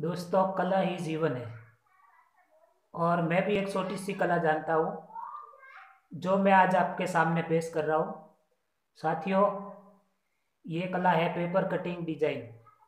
दोस्तों, कला ही जीवन है। और मैं भी एक छोटी सी कला जानता हूँ जो मैं आज आपके सामने पेश कर रहा हूँ। साथियों, ये कला है पेपर कटिंग डिजाइन।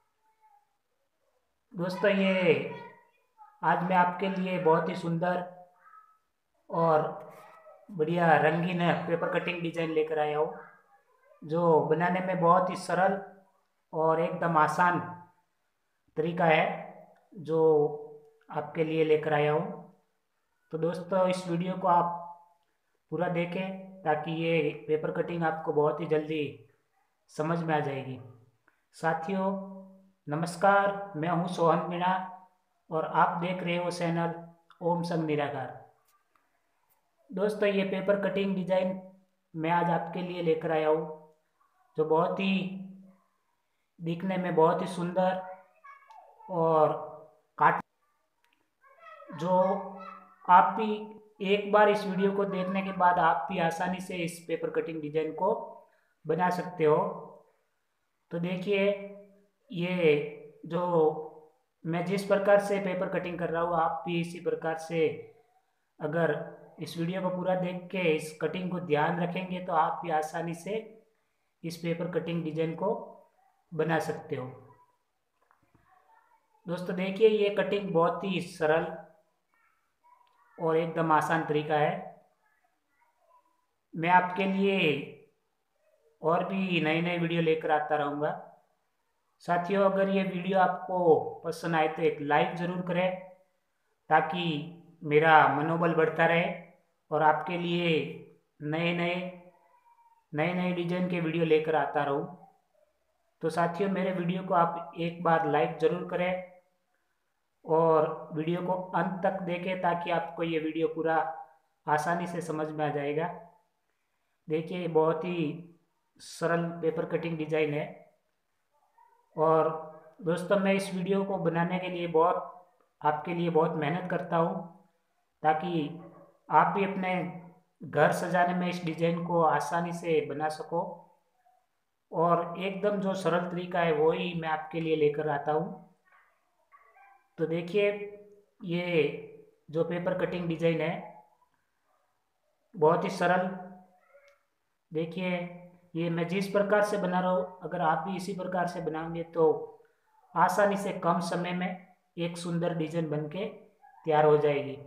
दोस्तों, ये आज मैं आपके लिए बहुत ही सुंदर और बढ़िया रंगीन पेपर कटिंग डिजाइन लेकर आया हूँ, जो बनाने में बहुत ही सरल और एकदम आसान तरीका है, जो आपके लिए लेकर आया हूँ। तो दोस्तों, इस वीडियो को आप पूरा देखें ताकि ये पेपर कटिंग आपको बहुत ही जल्दी समझ में आ जाएगी। साथियों, नमस्कार, मैं हूँ सोहन मीणा और आप देख रहे हो चैनल ओम संग निराकार। दोस्तों, ये पेपर कटिंग डिजाइन मैं आज आपके लिए लेकर आया हूँ, जो बहुत ही दिखने में बहुत ही सुंदर और काट जो आप भी एक बार इस वीडियो को देखने के बाद आप भी आसानी से इस पेपर कटिंग डिजाइन को बना सकते हो। तो देखिए, ये जो मैं जिस प्रकार से पेपर कटिंग कर रहा हूँ, आप भी इसी प्रकार से अगर इस वीडियो को पूरा देख के इस कटिंग को ध्यान रखेंगे तो आप भी आसानी से इस पेपर कटिंग डिजाइन को बना सकते हो। दोस्तों देखिए, ये कटिंग बहुत ही सरल और एकदम आसान तरीका है। मैं आपके लिए और भी नई नई वीडियो लेकर आता रहूँगा। साथियों, अगर ये वीडियो आपको पसंद आए तो एक लाइक ज़रूर करें ताकि मेरा मनोबल बढ़ता रहे और आपके लिए नए नए नए नए डिजाइन के वीडियो लेकर आता रहूँ। तो साथियों, मेरे वीडियो को आप एक बार लाइक ज़रूर करें और वीडियो को अंत तक देखें ताकि आपको ये वीडियो पूरा आसानी से समझ में आ जाएगा। देखिए, बहुत ही सरल पेपर कटिंग डिजाइन है। और दोस्तों, मैं इस वीडियो को बनाने के लिए आपके लिए बहुत मेहनत करता हूँ ताकि आप भी अपने घर सजाने में इस डिजाइन को आसानी से बना सको। और एकदम जो सरल तरीका है वो ही मैं आपके लिए लेकर आता हूँ। तो देखिए, ये जो पेपर कटिंग डिजाइन है बहुत ही सरल। देखिए, ये मैं जिस प्रकार से बना रहा हूँ, अगर आप भी इसी प्रकार से बनाएंगे तो आसानी से कम समय में एक सुंदर डिजाइन बनके तैयार हो जाएगी।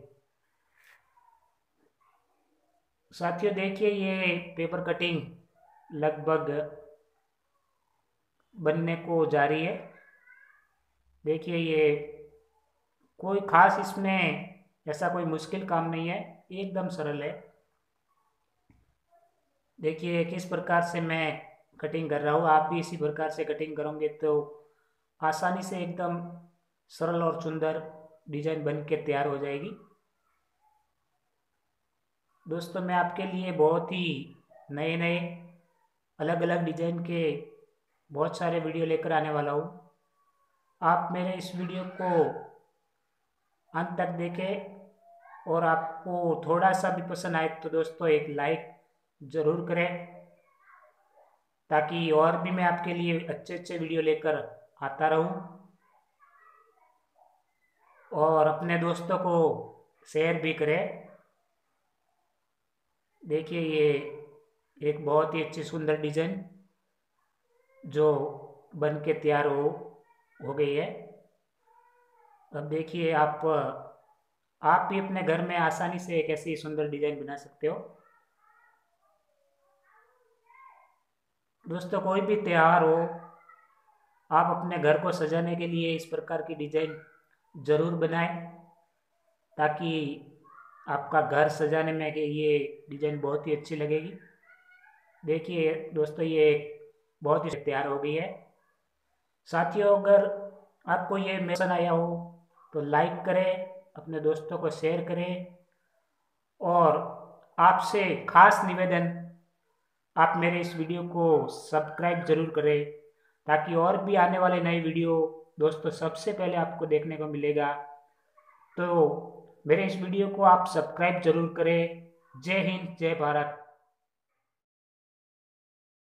साथियों देखिए, ये पेपर कटिंग लगभग बनने को जा रही है। देखिए, ये कोई खास इसमें ऐसा कोई मुश्किल काम नहीं है, एकदम सरल है। देखिए किस प्रकार से मैं कटिंग कर रहा हूँ, आप भी इसी प्रकार से कटिंग करोगे तो आसानी से एकदम सरल और सुंदर डिजाइन बन के तैयार हो जाएगी। दोस्तों, मैं आपके लिए बहुत ही नए नए अलग अलग डिजाइन के बहुत सारे वीडियो लेकर आने वाला हूँ। आप मेरे इस वीडियो को अंत तक देखें और आपको थोड़ा सा भी पसंद आए तो दोस्तों एक लाइक ज़रूर करें ताकि और भी मैं आपके लिए अच्छे अच्छे वीडियो लेकर आता रहूं और अपने दोस्तों को शेयर भी करें। देखिए, ये एक बहुत ही अच्छी सुंदर डिजाइन जो बन के तैयार हो गई है। अब देखिए, आप भी अपने घर में आसानी से एक ऐसी सुंदर डिजाइन बना सकते हो। दोस्तों, कोई भी त्योहार हो, आप अपने घर को सजाने के लिए इस प्रकार की डिजाइन ज़रूर बनाएं ताकि आपका घर सजाने में कि ये डिजाइन बहुत ही अच्छी लगेगी। देखिए दोस्तों, ये बहुत ही तैयार हो गई है। साथियों, अगर आपको ये पसंद आया हो तो लाइक करें, अपने दोस्तों को शेयर करें और आपसे खास निवेदन, आप मेरे इस वीडियो को सब्सक्राइब जरूर करें ताकि और भी आने वाले नए वीडियो दोस्तों सबसे पहले आपको देखने को मिलेगा। तो मेरे इस वीडियो को आप सब्सक्राइब जरूर करें। जय हिंद, जय भारत।